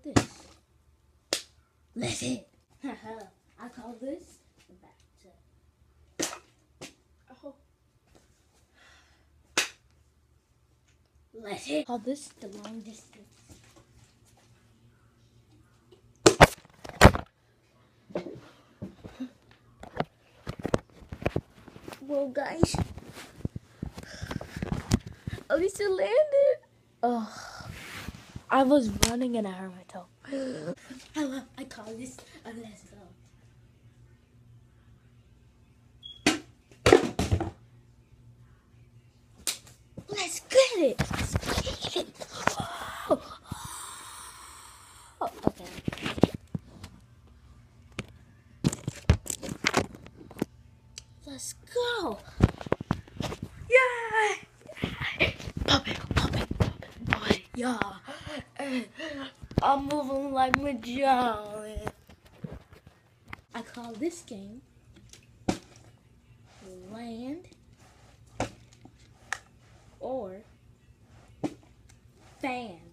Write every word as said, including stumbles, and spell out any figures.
this. Let it. I call this the bathtub. Oh. Let it. Call this the long distance. Well, guys, at least it landed. Oh, I was running and I hurt my toe. I, I call this a let's go. Let's get it. Let's get it. Oh. Oh, okay. Let's go. Yeah. Pop it, pop it, pop it, pop it. Yeah. I'm moving like Magellan. I call this game Land or Fan.